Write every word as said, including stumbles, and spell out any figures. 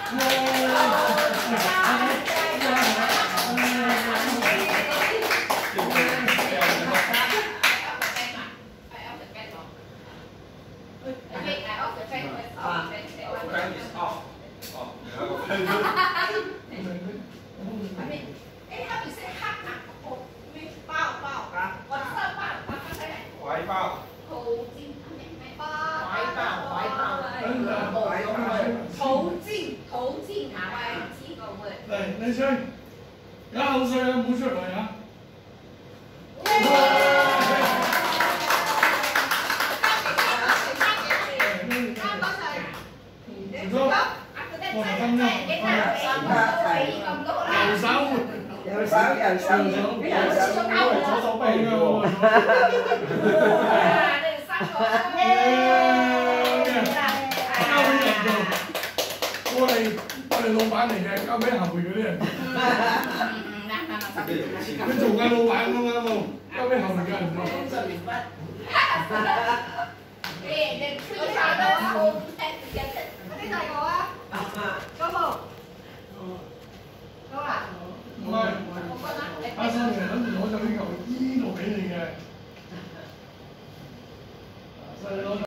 怀抱。 頭尖，頭尖係指個會。 嚟，你吹，有口水啊，唔好出嚟啊！我係咁樣，右手， 右手右手右手， 左手臂㗎喎。交俾人做，我哋我哋老闆嚟嘅，交俾後面嗰啲人。佢做緊老闆咁啱喎，交俾後面嘅人做。